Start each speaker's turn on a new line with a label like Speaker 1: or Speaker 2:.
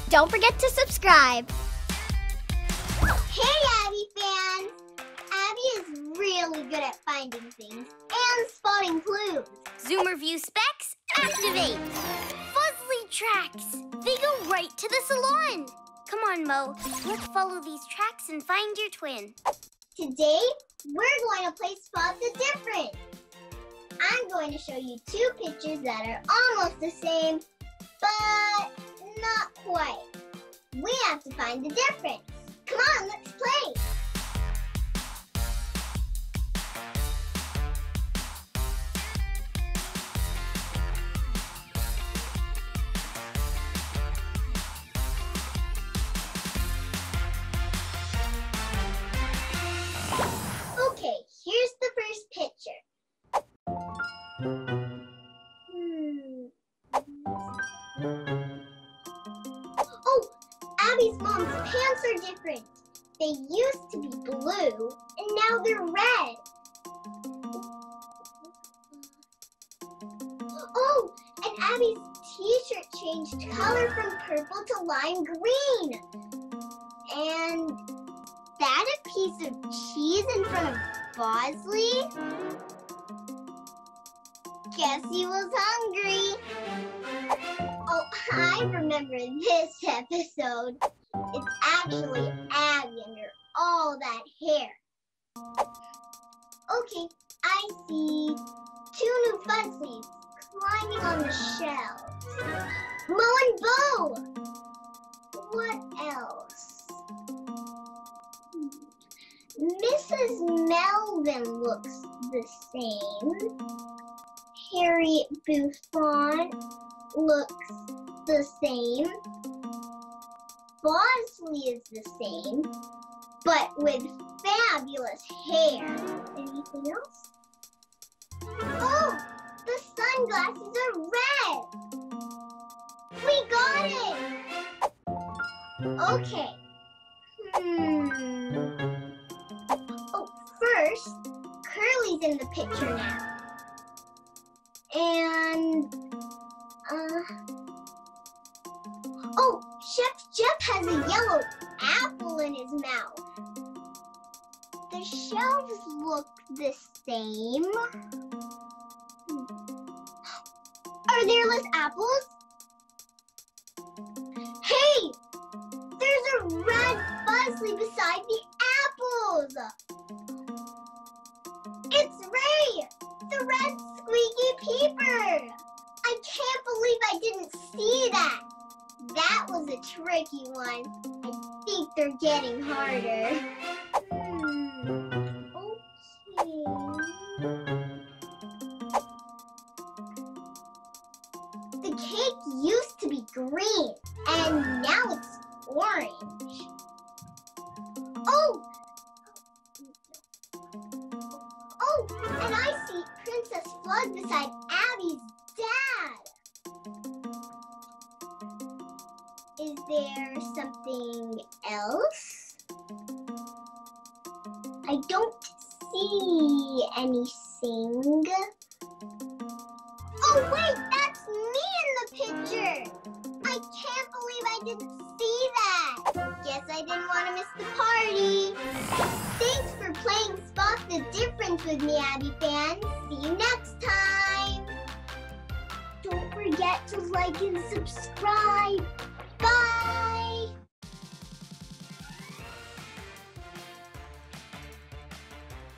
Speaker 1: Don't forget to subscribe.
Speaker 2: Hey, Abby fans! Abby is really good at finding things and spotting clues.
Speaker 3: Zoomer View specs activate. Fuzzly tracks. They go right to the salon. Come on, Mo. Let's follow these tracks and find your twin.
Speaker 2: Today, we're going to play Spot the Difference. I'm going to show you two pictures that are almost the same, but not quite. We have to find the difference. Come on, let's play. Okay, here's the first picture. Oh, Abby's mom's pants are different. They used to be blue, and now they're red. Oh, and Abby's t-shirt changed color from purple to lime green. And that a piece of cheese in front of Bosley? Guess he was hungry. Oh, I remember this episode. It's actually Abby under all that hair. Okay, I see two new Fuzzlies climbing on the shelves. Mo and Bo! What else? Mrs. Melvin looks the same. Harry Buffon looks the same. Bosley is the same, but with fabulous hair. Anything else? Oh, the sunglasses are red. We got it. Okay. Oh, first, Curly's in the picture now. And, oh, Chef Jeff has a yellow apple in his mouth. The shelves look the same. Are there less apples? Hey, there's a red Fuzzly beside the apples. It's Ray, the red squeaky peeper. I can't believe I didn't see that. That was a tricky one. I think they're getting harder. Okay. The cake used to be green, and now it's orange. Oh! Oh, and I see Princess Flood beside Abby's dad. Is there something else? I don't see anything. Oh wait, that's me in the picture! I can't believe I didn't see that! Guess I didn't want to miss the party. Thanks for playing Spot the Difference with me, Abby fans. See you next time! Don't forget to like and subscribe.